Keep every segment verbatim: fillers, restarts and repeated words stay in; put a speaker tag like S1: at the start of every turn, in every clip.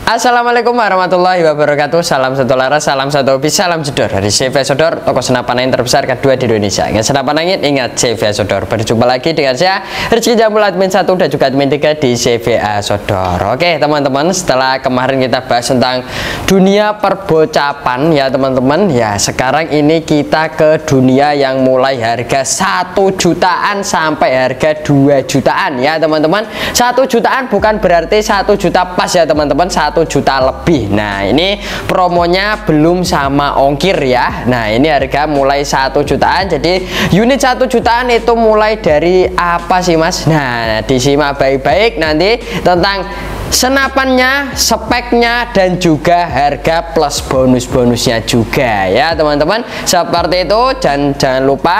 S1: Assalamualaikum warahmatullahi wabarakatuh. Salam satu laras, salam satu hobi, salam jedor dari C V Sodor, toko senapan angin terbesar kedua di Indonesia. Ingat senapan angin, ingat C V Sodor. Berjumpa lagi dengan saya Rizky Jambul, admin satu dan juga admin tiga di C V A Sodor. Oke teman-teman, setelah kemarin kita bahas tentang dunia perbocapan ya teman-teman, ya sekarang ini kita ke dunia yang mulai harga satu jutaan sampai harga dua jutaan ya teman-teman. Satu jutaan bukan berarti satu juta pas ya teman-teman, satu juta lebih. Nah ini promonya belum sama ongkir ya. Nah ini harga mulai satu jutaan. Jadi unit satu jutaan itu mulai dari apa sih mas? Nah disimak baik-baik nanti tentang senapannya, speknya, dan juga harga plus bonus-bonusnya juga ya teman-teman. Seperti itu, dan jangan lupa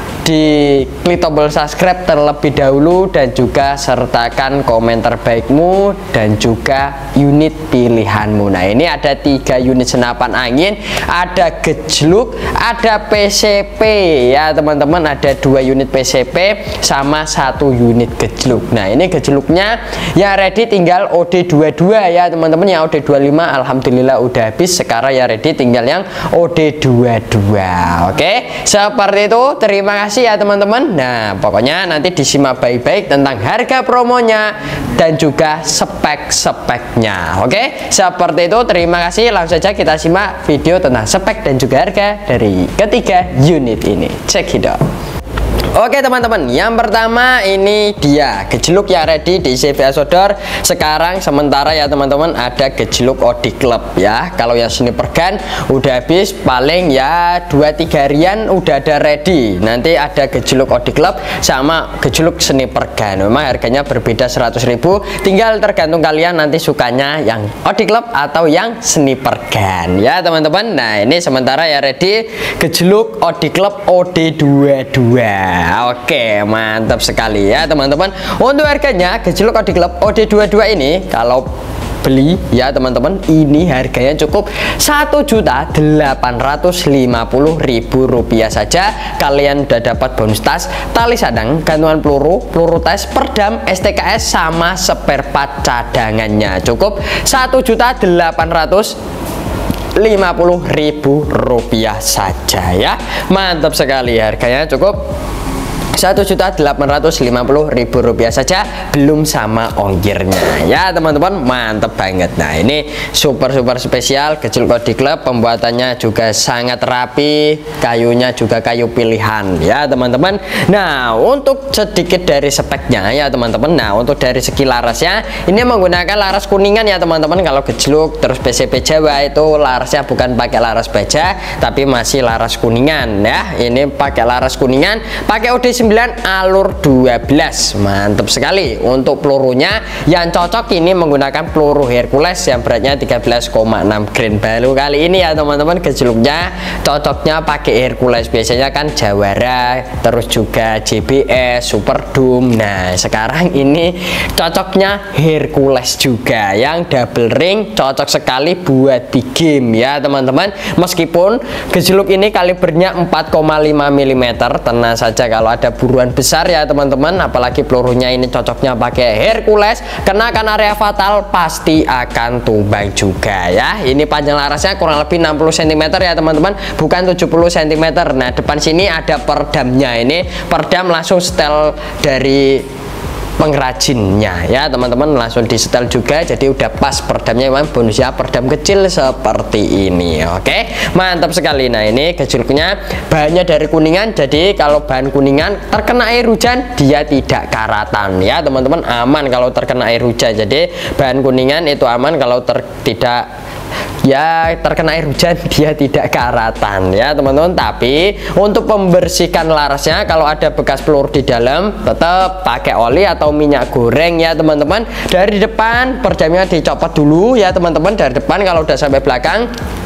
S1: di klik tombol subscribe terlebih dahulu dan juga sertakan komen terbaikmu dan juga unit pilihanmu. Nah ini ada tiga unit senapan angin, ada gejluk, ada P C P ya teman-teman, ada dua unit P C P sama satu unit gejluk. Nah ini gejluknya yang ready tinggal O D dua puluh dua ya teman-teman. Yang O D dua puluh lima alhamdulillah udah habis, sekarang ya ready tinggal yang O D dua puluh dua. Oke seperti itu, terima kasih ya teman-teman. Nah pokoknya nanti disimak baik-baik tentang harga promonya dan juga spek-speknya. Oke seperti itu, terima kasih. Langsung saja kita simak video tentang spek dan juga harga dari ketiga unit ini. Check it out. Oke teman-teman, yang pertama ini dia gejluk yang ready di C V A Sodor. Sekarang sementara ya teman-teman ada gejluk Odi Club ya. Kalau yang sniper gun udah habis, paling ya dua tiga harian udah ada ready. Nanti ada gejluk Odi Club sama gejluk sniper gun. Memang harganya berbeda seratus ribu, tinggal tergantung kalian nanti sukanya yang Odi Club atau yang sniper gun ya teman-teman. Nah ini sementara ya ready gejluk Odi Club O D dua puluh dua. Oke mantap sekali ya teman-teman. Untuk harganya gejluk Odi Club O D dua puluh dua ini kalau beli ya teman-teman, ini harganya cukup satu juta delapan ratus lima puluh ribu rupiah saja. Kalian udah dapat bonus tas, tali sadang, gantungan peluru, peluru tes, perdam, S T K S sama spare part cadangannya. Cukup satu juta delapan ratus lima puluh ribu rupiah saja ya. Mantap sekali, harganya cukup satu juta delapan ratus lima puluh ribu rupiah saja, belum sama ongkirnya ya teman-teman. Mantep banget. Nah ini super super spesial gejluk Odi Club, pembuatannya juga sangat rapi, kayunya juga kayu pilihan ya teman-teman. Nah untuk sedikit dari speknya ya teman-teman. Nah untuk dari segi larasnya, ini menggunakan laras kuningan ya teman-teman. Kalau gejluk terus P C P Jawa itu larasnya bukan pakai laras baja, tapi masih laras kuningan ya. Ini pakai laras kuningan, pakai O D sembilan alur dua belas. Mantap sekali. Untuk pelurunya yang cocok ini menggunakan peluru Hercules yang beratnya tiga belas koma enam grain. Baru kali ini ya teman-teman gejluknya cocoknya pakai Hercules. Biasanya kan Jawara, terus juga J B S, Super Doom. Nah sekarang ini cocoknya Hercules juga yang double ring, cocok sekali buat di game ya teman-teman. Meskipun gejluk ini kalibernya empat koma lima milimeter, tenang saja kalau ada buruan besar ya teman-teman, apalagi pelurunya ini cocoknya pakai Hercules, kenakan area fatal pasti akan tumbang juga ya. Ini panjang larasnya kurang lebih enam puluh sentimeter ya teman-teman, bukan tujuh puluh sentimeter. Nah depan sini ada perdamnya, ini perdam langsung setel dari pengrajinnya ya teman-teman, langsung disetel juga, jadi udah pas perdamnya. Memang bonusnya perdam kecil seperti ini. Oke mantap sekali. Nah ini gejluknya bahannya dari kuningan, jadi kalau bahan kuningan terkena air hujan dia tidak karatan ya teman-teman, aman kalau terkena air hujan. Jadi bahan kuningan itu aman, kalau ter tidak ya terkena air hujan dia tidak karatan ya teman-teman. Tapi untuk membersihkan larasnya, kalau ada bekas peluru di dalam, tetap pakai oli atau minyak goreng ya teman-teman. Dari depan perdamnya dicopot dulu ya teman-teman, dari depan. Kalau udah sampai belakang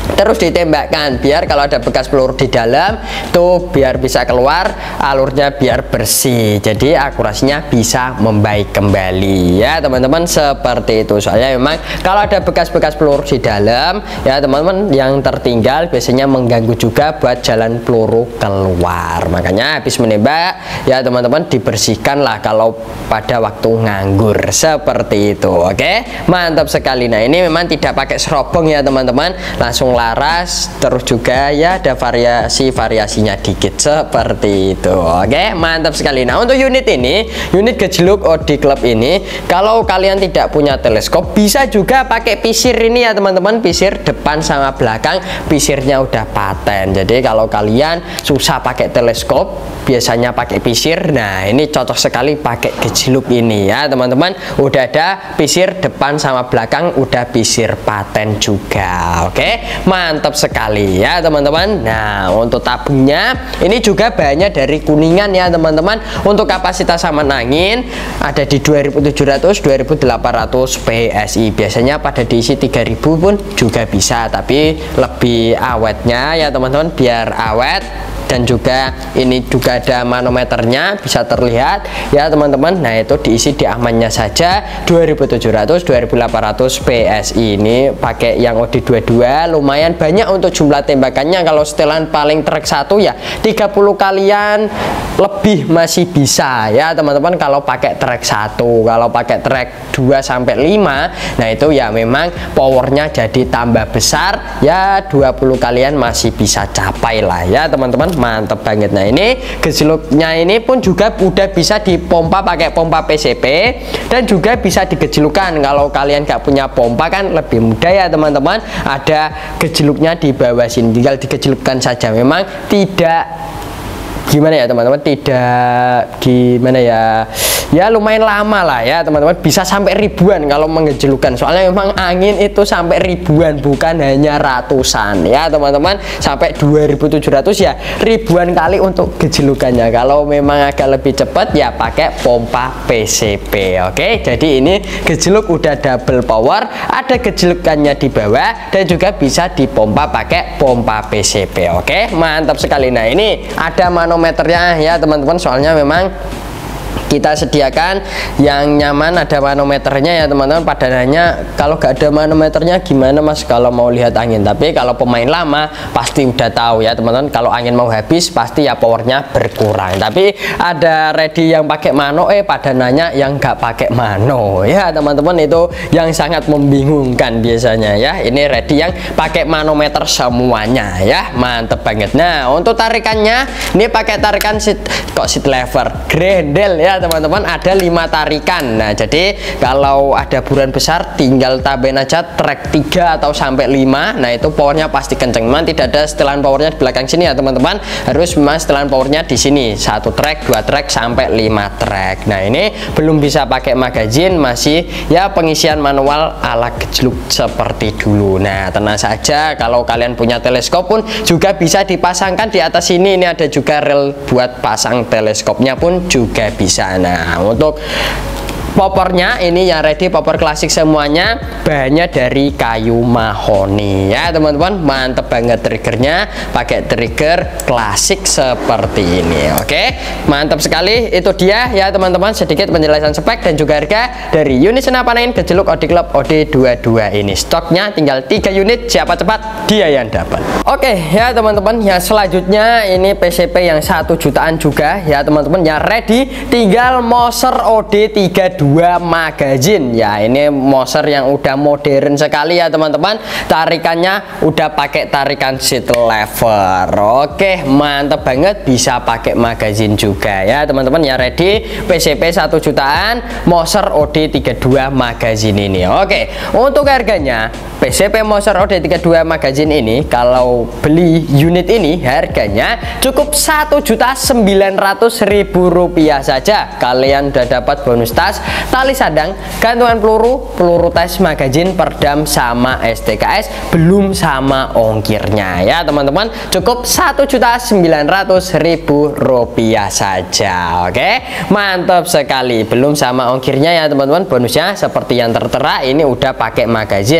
S1: terus ditembakkan biar kalau ada bekas peluru di dalam tuh biar bisa keluar, alurnya biar bersih, jadi akurasinya bisa membaik kembali ya teman-teman, seperti itu. Soalnya memang kalau ada bekas-bekas peluru di dalam ya teman-teman yang tertinggal biasanya mengganggu juga buat jalan peluru keluar, makanya habis menembak ya teman-teman dibersihkan lah kalau pada waktu nganggur, seperti itu. Oke, mantap sekali. Nah ini memang tidak pakai serobong ya teman-teman, langsung laras, terus juga ya ada variasi-variasinya dikit, seperti itu. Oke, mantap sekali. Nah untuk unit ini, unit gejluk O D Club ini, kalau kalian tidak punya teleskop bisa juga pakai pisir ini ya teman-teman, pisir depan sama belakang, pisirnya udah paten. Jadi kalau kalian susah pakai teleskop biasanya pakai pisir, nah ini cocok sekali pakai gejluk ini ya teman-teman, udah ada pisir depan sama belakang, udah pisir paten juga. Oke, mantap sekali ya teman-teman. Nah untuk tabungnya ini juga bahannya dari Kuningan ya teman-teman. Untuk kapasitas saman angin ada di dua ribu tujuh ratus dua ribu delapan ratus P S I, biasanya pada diisi tiga ribu pun juga bisa, tapi lebih awetnya ya teman-teman, biar awet. Dan juga ini juga ada manometernya, bisa terlihat ya teman-teman. Nah itu diisi di amannya saja dua ribu tujuh ratus dua ribu delapan ratus P S I. Ini pakai yang O D dua puluh dua, lumayan banyak untuk jumlah tembakannya. Kalau setelan paling trek satu ya tiga puluh kalian lebih masih bisa ya teman-teman kalau pakai trek satu. Kalau pakai trek dua sampai lima, nah itu ya memang powernya jadi tambah besar ya, dua puluh kalian masih bisa capai lah ya teman-teman. Mantap banget. Nah ini gejluknya ini pun juga udah bisa dipompa pakai pompa P C P, dan juga bisa digejlukan. Kalau kalian nggak punya pompa kan lebih mudah ya teman-teman, ada gejluknya di bawah sini, tinggal digejlukkan saja. Memang tidak gimana ya teman-teman, tidak gimana ya, ya lumayan lama lah ya teman-teman, bisa sampai ribuan kalau mengejlukan. Soalnya memang angin itu sampai ribuan, bukan hanya ratusan ya teman-teman, sampai dua ribu tujuh ratus ya ribuan kali untuk gejlukannya. Kalau memang agak lebih cepat ya pakai pompa P C P. Oke, jadi ini gejluk udah double power, ada gejlukannya di bawah, dan juga bisa dipompa pakai pompa P C P. Oke, mantap sekali. Nah ini ada manometernya ya teman-teman, soalnya memang kita sediakan yang nyaman, ada manometernya ya teman-teman. Pada nanya kalau gak ada manometernya gimana mas kalau mau lihat angin, tapi kalau pemain lama pasti udah tahu ya teman-teman, kalau angin mau habis pasti ya powernya berkurang. Tapi ada ready yang pakai mano, eh pada nanya yang gak pakai mano ya teman-teman, itu yang sangat membingungkan biasanya ya. Ini ready yang pakai manometer semuanya ya, mantep banget. Nah untuk tarikannya ini pakai tarikan seat, kok seat lever Grendel ya teman-teman, ada lima tarikan. Nah jadi kalau ada buruan besar tinggal tambahin aja trek tiga atau sampai lima, nah itu powernya pasti kenceng. Memang tidak ada setelan powernya di belakang sini ya teman-teman, harus memang setelan powernya di sini, satu trek, dua trek sampai lima trek. Nah ini belum bisa pakai magazine, masih ya pengisian manual ala gejluk seperti dulu. Nah tenang saja, kalau kalian punya teleskop pun juga bisa dipasangkan di atas sini. Ini ada juga rel buat pasang teleskopnya pun juga bisa. Nah untuk popornya ini yang ready popor klasik semuanya, bahannya dari kayu mahoni ya teman-teman. Mantep banget, triggernya pakai trigger klasik seperti ini. Oke, mantap sekali. Itu dia ya teman-teman, sedikit penjelasan spek dan juga harga dari unit senapan angin gejluk O D Club O D dua puluh dua ini. Stoknya tinggal tiga unit, siapa cepat dia yang dapat. Oke ya teman-teman, yang selanjutnya ini P C P yang satu jutaan juga ya teman-teman, yang ready tinggal Moser O D tiga puluh dua magazine ya. Ini Moser yang udah modern sekali ya teman-teman, tarikannya udah pakai tarikan seat lever. Oke, mantep banget, bisa pakai magazine juga ya teman-teman, yang ready P C P satu jutaan Moser O D tiga puluh dua magazine ini. Oke, untuk harganya P C P Moser O D tiga puluh dua magazine ini kalau beli unit ini harganya cukup satu juta sembilan ratus ribu rupiah saja. Kalian udah dapat bonus tas, tali sadang, gantungan peluru, peluru tes, magazine, perdam, sama S T K S, belum sama ongkirnya ya teman-teman. Cukup satu juta sembilan ratus ribu rupiah saja. Oke, mantap sekali, belum sama ongkirnya ya teman-teman. Bonusnya seperti yang tertera, ini udah pakai magazine. Kalau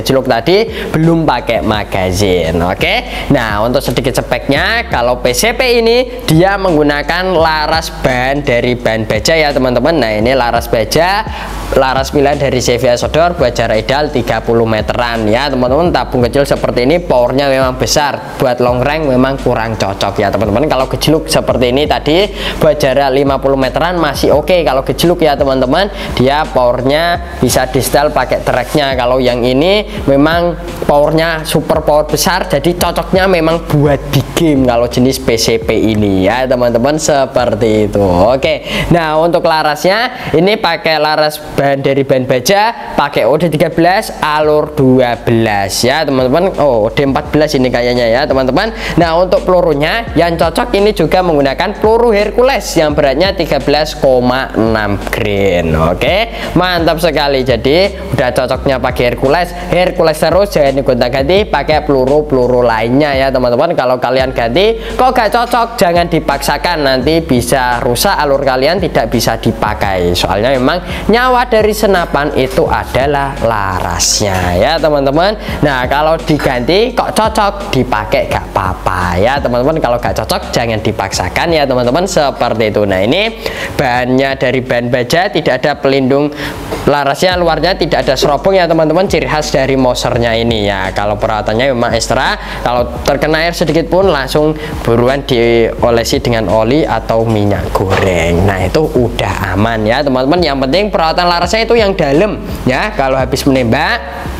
S1: gejluk tadi belum pakai magazin. Oke, nah untuk sedikit speknya, kalau P C P ini dia menggunakan laras ban dari ban baja ya teman-teman. Nah ini laras baja, laras pilihan dari C V Esodor buat jarak ideal tiga puluh meteran ya teman-teman. Tabung kecil seperti ini powernya memang besar, buat long range memang kurang cocok ya teman-teman. Kalau gejluk seperti ini tadi buat jarak lima puluh meteran masih oke. Okay. Kalau gejluk ya teman-teman, dia powernya bisa di setel pakai tracknya. Kalau yang ini memang powernya super power besar, jadi cocoknya memang buat di game kalau jenis P C P ini ya teman-teman, seperti itu. Oke, nah untuk larasnya ini pakai laras ban dari ban baja, pakai O D tiga belas alur dua belas ya teman-teman. Oh, O D empat belas ini kayaknya ya teman-teman. Nah untuk pelurunya yang cocok ini juga menggunakan peluru Hercules yang beratnya tiga belas koma enam grain. Oke, mantap sekali. Jadi udah cocoknya pakai Hercules, Hercules terus, jangan digonta-ganti pakai peluru-peluru lainnya ya teman-teman. Kalau kalian ganti kok gak cocok, jangan dipaksakan, nanti bisa rusak alur kalian, tidak bisa dipakai. Soalnya memang nyawa dari senapan itu adalah larasnya ya teman-teman. Nah kalau diganti kok cocok, dipakai gak apa-apa ya teman-teman. Kalau gak cocok jangan dipaksakan ya teman-teman, seperti itu. Nah ini bahannya dari ban baja, tidak ada pelindung larasnya, luarnya tidak ada serobong ya teman-teman, ciri khas dari Mosernya ini ya. Kalau perawatannya memang ekstra, kalau terkena air sedikit pun langsung buruan diolesi dengan oli atau minyak goreng. Nah itu udah aman ya teman-teman. Yang penting perawatan larasnya itu yang dalam ya. Kalau habis menembak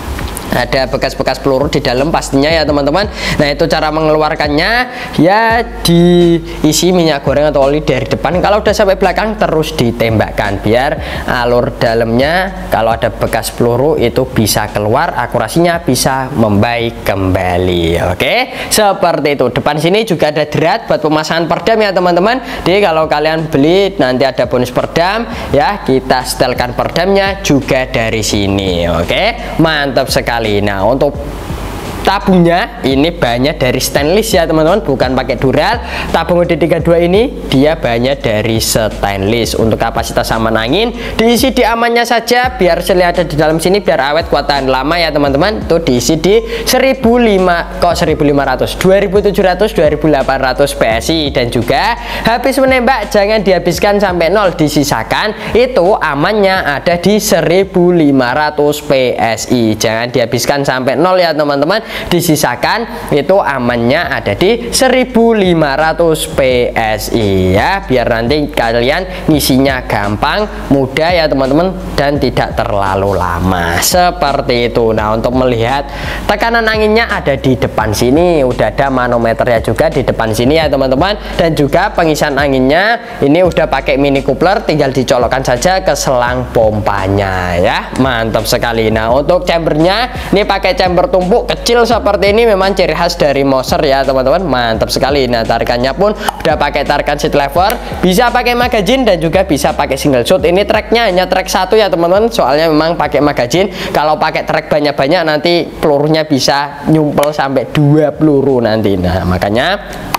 S1: ada bekas-bekas peluru di dalam pastinya ya teman-teman. Nah itu cara mengeluarkannya ya, diisi minyak goreng atau oli dari depan, kalau udah sampai belakang terus ditembakkan biar alur dalamnya kalau ada bekas peluru itu bisa keluar, akurasinya bisa membaik kembali. Oke, seperti itu. Depan sini juga ada drat buat pemasangan perdam ya teman-teman. Jadi kalau kalian beli nanti ada bonus perdam ya, kita setelkan perdamnya juga dari sini. Oke, mantap sekali. Nah untuk tabungnya ini bahannya dari stainless ya teman-teman, bukan pakai dural. Tabung O D tiga puluh dua ini dia bahannya dari stainless. Untuk kapasitas aman angin diisi di amannya saja, biar seli ada di dalam sini biar awet kuat tahan lama ya teman-teman. Itu diisi di seribu lima ratus, kok seribu lima ratus, dua ribu tujuh ratus, dua ribu delapan ratus P S I. Dan juga habis menembak jangan dihabiskan sampai nol, disisakan. Itu amannya ada di seribu lima ratus P S I, jangan dihabiskan sampai nol ya teman-teman, disisakan. Itu amannya ada di seribu lima ratus P S I ya, biar nanti kalian ngisinya gampang, mudah ya teman-teman, dan tidak terlalu lama, seperti itu. Nah untuk melihat tekanan anginnya ada di depan sini, udah ada manometernya juga di depan sini ya teman-teman. Dan juga pengisian anginnya ini udah pakai mini coupler, tinggal dicolokkan saja ke selang pompanya ya, mantap sekali. Nah untuk chambernya ini pakai chamber tumpuk kecil seperti ini, memang ciri khas dari Moser ya teman-teman, mantap sekali. Nah tarikannya pun udah pakai tarikan seat lever, bisa pakai magazin dan juga bisa pakai single shot. Ini tracknya hanya track satu ya teman-teman, soalnya memang pakai magazin. Kalau pakai track banyak-banyak nanti pelurunya bisa nyumpel sampai dua peluru nanti. Nah makanya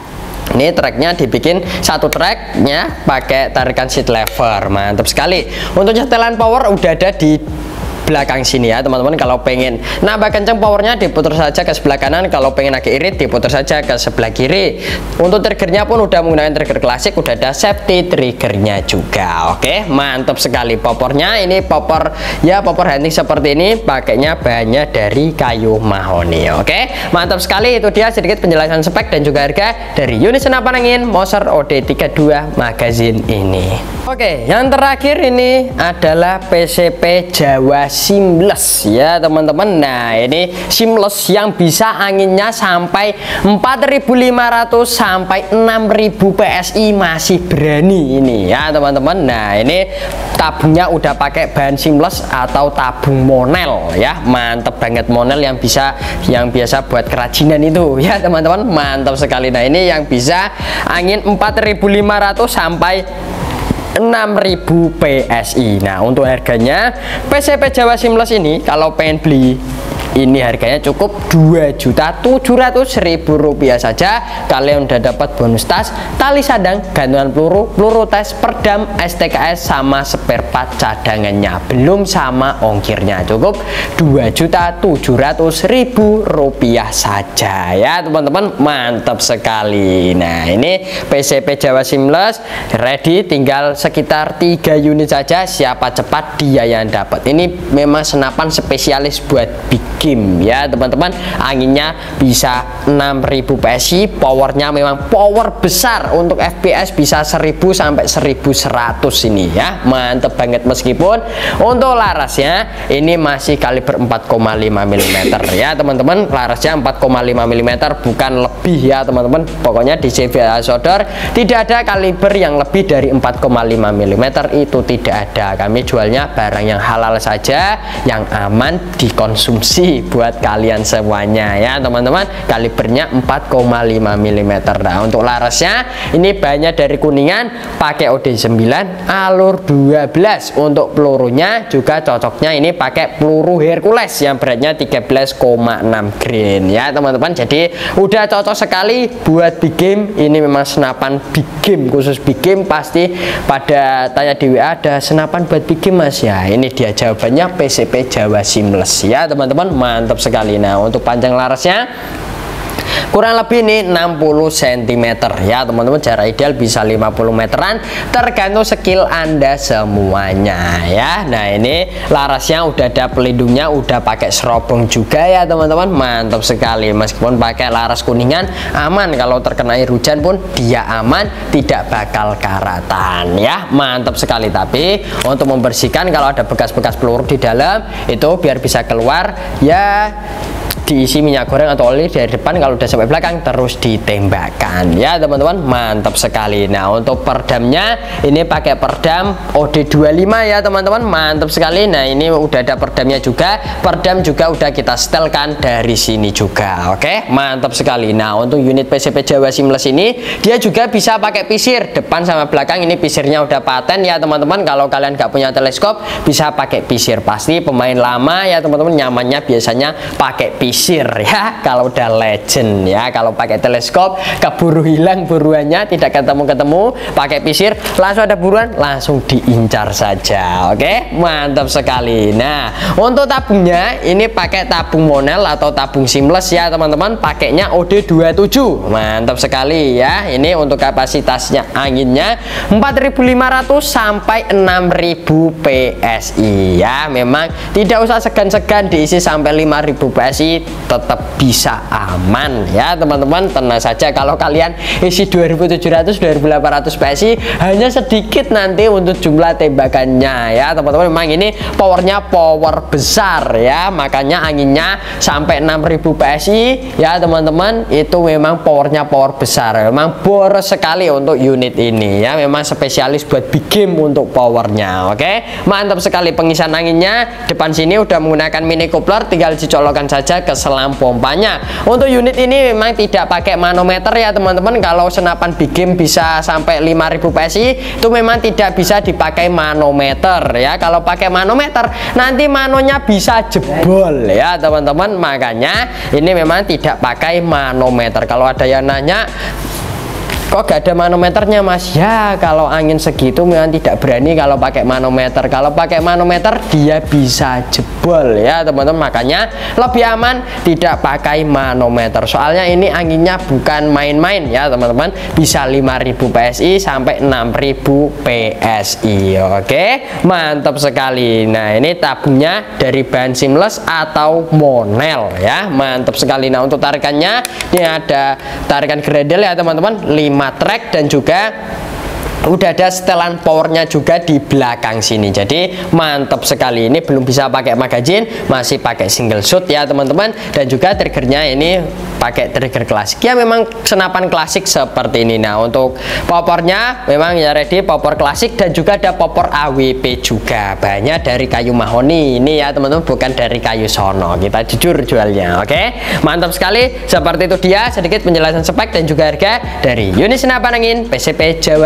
S1: ini tracknya dibikin satu tracknya pakai tarikan seat lever, mantap sekali. Untuk nyetelan power udah ada di belakang sini ya teman-teman. Kalau pengen nambah kencang powernya diputar saja ke sebelah kanan, kalau pengen agak irit diputar saja ke sebelah kiri. Untuk triggernya pun udah menggunakan trigger klasik, udah ada safety triggernya juga. Oke, mantap sekali. Popornya ini popor ya, popor hunting seperti ini, pakainya bahannya dari kayu mahoni. Oke, mantap sekali. Itu dia sedikit penjelasan spek dan juga harga dari unit senapan angin Moser O D tiga puluh dua magazine ini. Oke, yang terakhir ini adalah P C P Jawa Seamless ya teman-teman. Nah ini seamless yang bisa anginnya sampai empat ribu lima ratus sampai enam ribu P S I, masih berani ini ya teman-teman. Nah ini tabungnya udah pakai bahan seamless atau tabung monel ya, mantep banget. Monel yang bisa yang biasa buat kerajinan itu ya teman-teman, mantap sekali. Nah ini yang bisa angin empat ribu lima ratus sampai enam ribu P S I. Nah untuk harganya P C P Jawa Seamless ini kalau pengen beli ini harganya cukup dua juta tujuh ratus ribu rupiah saja. Kalian udah dapat bonus tas, tali sadang, gantungan peluru, peluru tes, perdam, S T K S sama spare part cadangannya, belum sama ongkirnya. Cukup dua juta tujuh ratus ribu rupiah saja ya teman-teman, mantap sekali. Nah ini P C P Jawa Seamless ready, tinggal sekitar tiga unit saja. Siapa cepat dia yang dapat. Ini memang senapan spesialis buat big game ya teman-teman. Anginnya bisa enam ribu P S I, powernya memang power besar. Untuk F P S bisa seribu sampai seribu seratus ini ya, mantep banget. Meskipun untuk larasnya ini masih kaliber empat koma lima milimeter ya teman-teman, larasnya empat koma lima milimeter bukan lebih ya teman-teman. Pokoknya di C V Sodor tidak ada kaliber yang lebih dari empat koma lima milimeter, itu tidak ada. Kami jualnya barang yang halal saja, yang aman dikonsumsi buat kalian semuanya ya teman-teman. Kalibernya empat koma lima milimeter. Nah untuk larasnya ini banyak dari Kuningan, pakai O D sembilan, alur dua belas. Untuk pelurunya juga cocoknya ini pakai peluru Hercules yang beratnya tiga belas koma enam grain ya teman-teman. Jadi udah cocok sekali buat big game. Ini memang senapan big game, khusus big game. Pasti pada tanya di W A, ada senapan buat big game mas ya. Ini dia jawabannya, P C P Jawa Seamless ya teman-teman, mantap sekali. Nah untuk panjang larasnya kurang lebih ini enam puluh sentimeter ya teman-teman. Jarak ideal bisa lima puluh meteran, tergantung skill anda semuanya ya. Nah ini larasnya udah ada pelindungnya, udah pakai serobong juga ya teman-teman, mantap sekali. Meskipun pakai laras Kuningan aman, kalau terkena air hujan pun dia aman, tidak bakal karatan ya, mantap sekali. Tapi untuk membersihkan kalau ada bekas-bekas peluru di dalam itu biar bisa keluar ya, diisi minyak goreng atau oli dari depan, kalau udah sampai belakang terus ditembakkan ya teman-teman, mantap sekali. Nah untuk perdamnya ini pakai perdam O D dua puluh lima ya teman-teman, mantap sekali. Nah ini udah ada perdamnya juga, perdam juga udah kita setelkan dari sini juga. Oke, mantap sekali. Nah untuk unit P C P Jawa Seamless ini dia juga bisa pakai pisir depan sama belakang. Ini pisirnya udah paten ya teman-teman. Kalau kalian nggak punya teleskop bisa pakai pisir. Pasti pemain lama ya teman-teman nyamannya biasanya pakai pisir pisir ya kalau udah legend ya. Kalau pakai teleskop keburu hilang buruannya, tidak ketemu-ketemu. Pakai pisir langsung ada buruan, langsung diincar saja. Oke, mantap sekali. Nah untuk tabungnya ini pakai tabung Monel atau tabung seamless ya teman-teman, pakainya O D dua puluh tujuh, mantap sekali ya. Ini untuk kapasitasnya anginnya empat ribu lima ratus sampai enam ribu P S I ya. Memang tidak usah segan-segan diisi sampai lima ribu P S I, tetap bisa aman ya teman-teman. Tenang saja, kalau kalian isi dua ribu tujuh ratus dua ribu delapan ratus P S I hanya sedikit nanti untuk jumlah tembakannya ya teman-teman. Memang ini powernya power besar ya, makanya anginnya sampai enam ribu P S I ya teman-teman. Itu memang powernya power besar, memang boros sekali untuk unit ini ya. Memang spesialis buat big game untuk powernya. Oke, mantap sekali. Pengisian anginnya depan sini udah menggunakan mini coupler, tinggal dicolokkan saja ke selang pompanya. Untuk unit ini memang tidak pakai manometer ya teman-teman. Kalau senapan big game bisa sampai lima ribu P S I itu memang tidak bisa dipakai manometer ya. Kalau pakai manometer nanti manonya bisa jebol ya teman-teman. Makanya ini memang tidak pakai manometer. Kalau ada yang nanya kok gak ada manometernya mas, ya kalau angin segitu memang tidak berani kalau pakai manometer. Kalau pakai manometer dia bisa jebol ya teman-teman. Makanya lebih aman tidak pakai manometer, soalnya ini anginnya bukan main-main ya teman-teman. Bisa lima ribu P S I sampai enam ribu P S I. Oke, mantap sekali. Nah ini tabungnya dari bahan seamless atau Monel ya, mantap sekali. Nah untuk tarikannya ini ada tarikan Grendel ya teman-teman, lima track, dan juga udah ada setelan powernya juga di belakang sini. Jadi mantap sekali. Ini belum bisa pakai magazine, masih pakai single shot ya teman-teman. Dan juga triggernya ini pakai trigger klasik ya, memang senapan klasik seperti ini. Nah untuk popornya memang ya ready popor klasik, dan juga ada popor A W P juga, banyak dari kayu mahoni ini ya teman-teman, bukan dari kayu sono. Kita jujur jualnya. Oke, mantap sekali. Seperti itu dia sedikit penjelasan spek dan juga harga dari unit senapan angin P C P Jawa Seamless.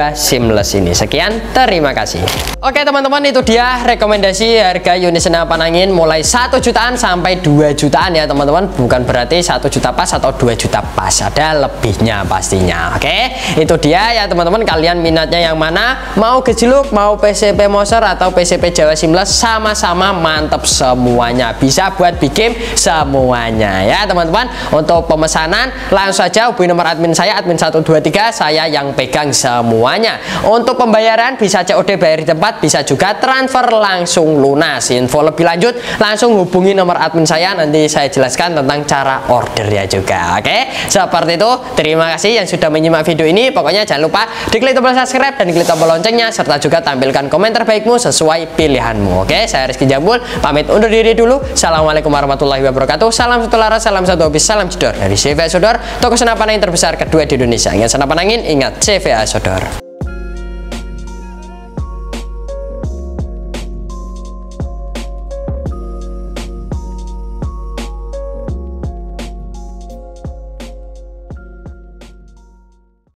S1: seamless ini. Sekian, terima kasih. Oke teman-teman, itu dia rekomendasi harga unit senapan angin mulai satu jutaan sampai dua jutaan ya teman-teman. Bukan berarti satu juta pas atau dua juta pas, ada lebihnya pastinya. Oke, itu dia ya teman-teman. Kalian minatnya yang mana? Mau gejluk, mau P C P Moser atau P C P Jawa Seamless, sama-sama mantep semuanya. Bisa buat bikin semuanya ya teman-teman. Untuk pemesanan langsung saja hubungi nomor admin saya, admin satu dua tiga, saya yang pegang semuanya. Untuk pembayaran bisa C O D bayar di tempat, bisa juga transfer langsung lunas. Info lebih lanjut langsung hubungi nomor admin saya, nanti saya jelaskan tentang cara order ya juga. Oke, seperti itu. Terima kasih yang sudah menyimak video ini. Pokoknya jangan lupa diklik tombol subscribe dan diklik tombol loncengnya, serta juga tampilkan komen terbaikmu sesuai pilihanmu. Oke, saya Rizky Jambul pamit undur diri dulu. Assalamualaikum warahmatullahi wabarakatuh. Salam satu laras, salam satu hobi, salam jedor dari C V A Sodor, toko senapan angin terbesar kedua di Indonesia. Ingat senapan angin, ingat C V A Sodor.